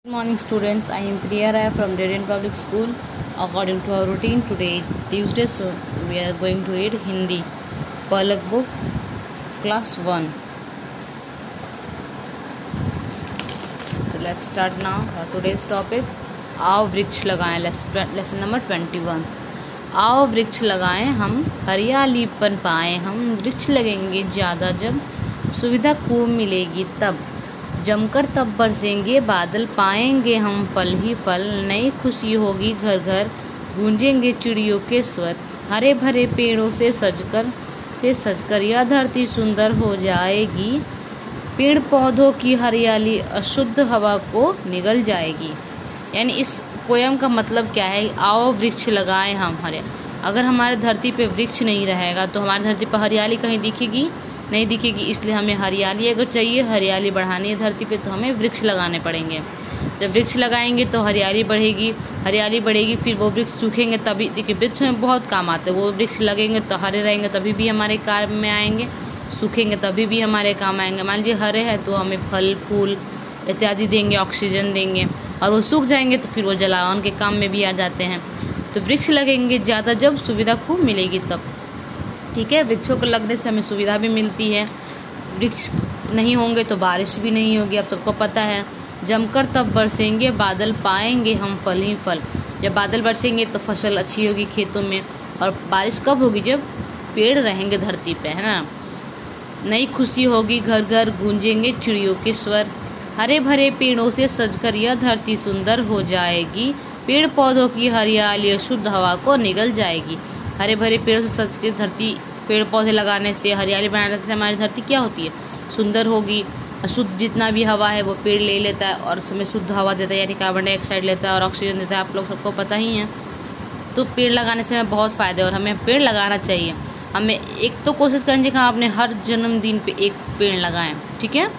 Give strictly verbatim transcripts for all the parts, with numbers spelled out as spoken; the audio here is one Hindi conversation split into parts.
Good morning students, I am Priya Rai from Radiant Public School. According to our routine, today is Tuesday, so we are going to read Hindi Palak book class one. So let's start now. Our today's topic, आओ वृक्ष लगाएं. Lesson number twenty-one. आओ वृक्ष लगाएं हम हरियालीपन पाएं हम, वृक्ष लगेंगे ज़्यादा जब सुविधा खूब मिलेगी तब, जमकर तब बरसेंगे बादल पाएंगे हम फल ही फल, नई खुशी होगी घर घर गूंजेंगे चिड़ियों के स्वर, हरे भरे पेड़ों से सजकर से सजकर यह धरती सुंदर हो जाएगी, पेड़ पौधों की हरियाली अशुद्ध हवा को निगल जाएगी. यानी इस पोयम का मतलब क्या है, आओ वृक्ष लगाएं हम हरे. अगर हमारे धरती पे वृक्ष नहीं रहेगा तो हमारी धरती पर हरियाली कहीं दिखेगी नहीं दिखेगी. इसलिए हमें हरियाली अगर चाहिए, हरियाली बढ़ानी है धरती पे, तो हमें वृक्ष लगाने पड़ेंगे. जब वृक्ष लगाएंगे तो हरियाली बढ़ेगी, हरियाली बढ़ेगी, फिर वो वृक्ष सूखेंगे तभी. देखिए वृक्ष में बहुत काम आते हैं. वो वृक्ष लगेंगे तो हरे रहेंगे तभी भी हमारे काम में आएंगे, सूखेंगे तभी भी हमारे काम आएंगे. मान लीजिए हरे हैं तो हमें फल फूल इत्यादि देंगे, ऑक्सीजन देंगे, और वो सूख जाएंगे तो फिर वो जलावन के काम में भी आ जाते हैं. तो वृक्ष लगेंगे ज़्यादा जब सुविधा खूब मिलेगी तब. ठीक है, वृक्षों को लगने से हमें सुविधा भी मिलती है. वृक्ष नहीं होंगे तो बारिश भी नहीं होगी, आप सबको पता है. जमकर तब बरसेंगे बादल पाएंगे हम फल ही फल. जब बादल बरसेंगे तो फसल अच्छी होगी खेतों में. और बारिश कब होगी, जब पेड़ रहेंगे धरती पे, है ना. नई खुशी होगी घर घर गूंजेंगे चिड़ियों के स्वर, हरे भरे पेड़ों से सजकर यह धरती सुंदर हो जाएगी, पेड़ पौधों की हरियाली शुद्ध हवा को निगल जाएगी. हरे भरे पेड़ों से सज के धरती, पेड़ पौधे लगाने से, हरियाली बनाने से हमारी धरती क्या होती है, सुंदर होगी. अशुद्ध जितना भी हवा है वो पेड़ ले लेता है और उसमें शुद्ध हवा देता है, यानी कार्बन डाइऑक्साइड लेता है और ऑक्सीजन देता है. आप लोग सबको पता ही है. तो पेड़ लगाने से हमें बहुत फ़ायदे और हमें पेड़ लगाना चाहिए. हमें एक तो कोशिश करेंगे कि अपने हर जन्मदिन पे एक पेड़ लगाएं. ठीक है,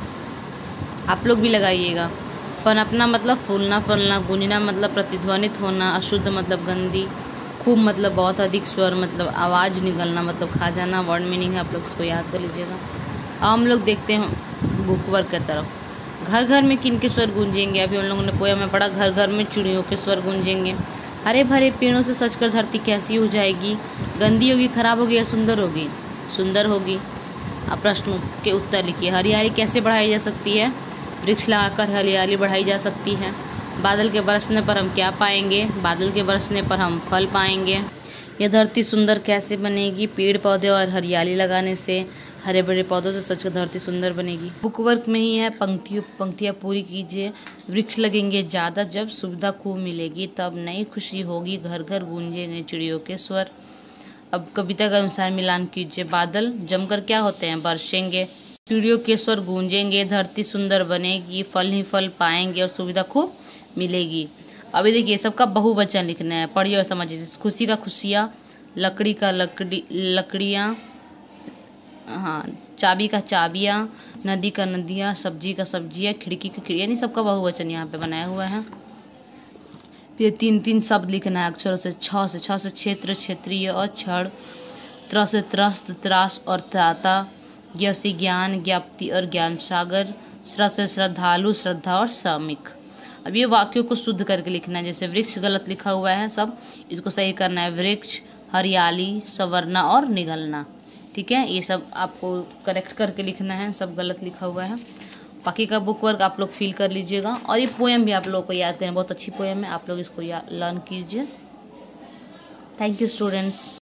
आप लोग भी लगाइएगा. पनपना मतलब फूलना फलना, गूंजना मतलब प्रतिध्वनित होना, अशुद्ध मतलब गंदी, खूब मतलब बहुत अधिक, स्वर मतलब आवाज़ निकलना मतलब खा जाना. वर्ड मीनिंग है, आप लोग इसको याद कर लीजिएगा. अब हम लोग देखते हैं बुक वर्क की तरफ. घर घर में किन के स्वर गूंजेंगे, अभी हम लोगों ने पोयम में पढ़ा. घर घर में चिड़ियों के स्वर गूंजेंगे. हरे भरे पेड़ों से सजकर धरती कैसी हो जाएगी, गंदी होगी, खराब होगी या सुंदर होगी, सुंदर होगी. आप प्रश्नों के उत्तर लिखिए. हरियाली कैसे बढ़ाई जा सकती है, वृक्ष लगाकर हरियाली बढ़ाई जा सकती है. बादल के बरसने पर हम क्या पाएंगे, बादल के बरसने पर हम फल पाएंगे. यह धरती सुंदर कैसे बनेगी, पेड़ पौधे और हरियाली लगाने से, हरे भरे पौधों से सच धरती सुंदर बनेगी. बुक वर्क में ही है, पंक्तियों पंक्तियाँ पूरी कीजिए. वृक्ष लगेंगे ज़्यादा जब सुविधा खूब मिलेगी तब, नई खुशी होगी घर घर गूंजेंगे चिड़ियों के स्वर. अब कविता के अनुसार मिलान कीजिए. बादल जमकर क्या होते हैं, बरसेंगे, चिड़ियों के स्वर गूंजेंगे, धरती सुंदर बनेगी, फल ही फल पाएंगे और सुविधा खूब मिलेगी. अभी देखिए सबका बहुवचन लिखना है, पढ़िए और समझिए. खुशी का खुशियाँ, लकड़ी का लकड़ी लकड़ियाँ, हाँ, चाबी का चाबियाँ, नदी का नदियाँ, सब्जी का सब्जियाँ, खिड़की का खिड़की, यानी सबका बहुवचन यहाँ पे बनाया हुआ है. फिर तीन तीन शब्द लिखना है अक्षरों से. छ से छ से क्षेत्र क्षेत्रीय और क्षण, त्र से त्रस्त त्रास और त्राता, ज्ञ से ज्ञान ज्ञाप्ति और ज्ञान सागर, श्र से श्रद्धालु श्रद्धा और श्रमिक. अब ये वाक्यों को शुद्ध करके लिखना है. जैसे वृक्ष गलत लिखा हुआ है, सब इसको सही करना है. वृक्ष, हरियाली, संवरना और निगलना. ठीक है, ये सब आपको करेक्ट करके लिखना है, सब गलत लिखा हुआ है. बाकी का बुक वर्क आप लोग फिल कर लीजिएगा. और ये पोएम भी आप लोगों को याद करें, बहुत अच्छी पोएम है, आप लोग इसको लर्न कीजिए. Thank you students.